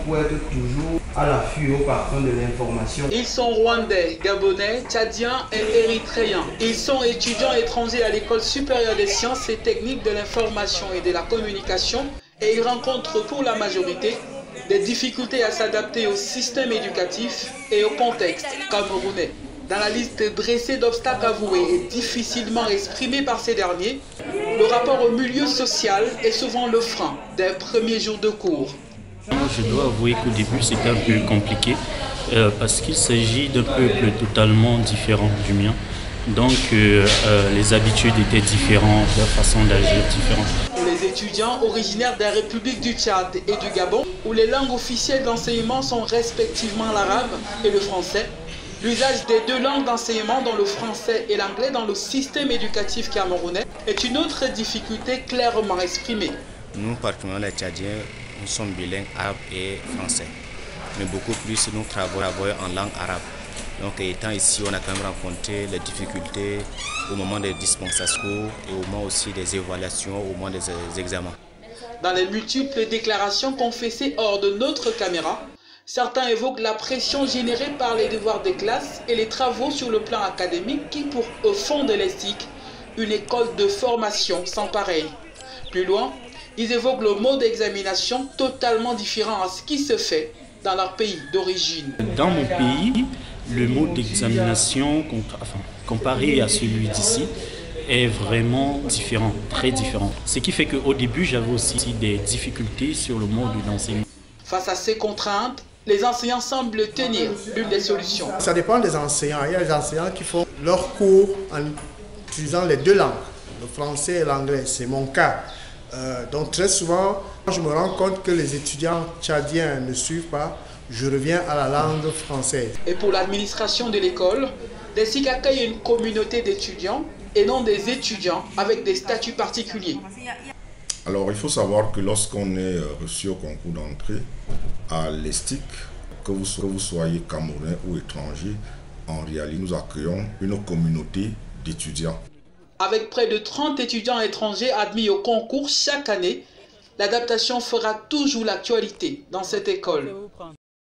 pour être toujours à l'affût au parfum de l'information. Ils sont rwandais, gabonais, tchadiens et érythréens. Ils sont étudiants étrangers à l'École supérieure des sciences et techniques de l'information et de la communication et ils rencontrent pour la majorité des difficultés à s'adapter au système éducatif et au contexte camerounais. Dans la liste dressée d'obstacles avoués et difficilement exprimés par ces derniers, le rapport au milieu social est souvent le frein des premiers jours de cours. Je dois avouer qu'au début c'était un peu compliqué parce qu'il s'agit d'un peuple totalement différent du mien. Donc les habitudes étaient différentes, leur façon d'agir différente. Pour les étudiants originaires des républiques du Tchad et du Gabon, où les langues officielles d'enseignement sont respectivement l'arabe et le français, l'usage des deux langues d'enseignement, dont le français et l'anglais, dans le système éducatif camerounais est une autre difficulté clairement exprimée. Nous, particulièrement les Tchadiens, nous sommes bilingues arabe et français. Mais beaucoup plus, nous travaillons en langue arabe. Donc, étant ici, on a quand même rencontré les difficultés au moment des dispensations et au moment aussi des évaluations, au moment des examens. Dans les multiples déclarations confessées hors de notre caméra, certains évoquent la pression générée par les devoirs des classes et les travaux sur le plan académique qui, pour eux, font de l'ESTIC une école de formation sans pareil. Plus loin, ils évoquent le mode d'examination totalement différent à ce qui se fait dans leur pays d'origine. Dans mon pays, le mode d'examination comparé à celui d'ici est vraiment différent, très différent. Ce qui fait qu'au début, j'avais aussi des difficultés sur le mode d'enseignement. Face à ces contraintes, les enseignants semblent tenir l'une des solutions. Ça dépend des enseignants. Il y a des enseignants qui font leurs cours en utilisant les deux langues, le français et l'anglais. C'est mon cas. Donc très souvent, je me rends compte que les étudiants tchadiens ne suivent pas. Je reviens à la langue française. Et pour l'administration de l'école, l'ESTIC accueille une communauté d'étudiants et non des étudiants avec des statuts particuliers. Alors il faut savoir que lorsqu'on est reçu au concours d'entrée à l'ESTIC, que vous soyez camerounais ou étranger, en réalité nous accueillons une communauté d'étudiants. Avec près de 30 étudiants étrangers admis au concours chaque année, l'adaptation fera toujours l'actualité dans cette école.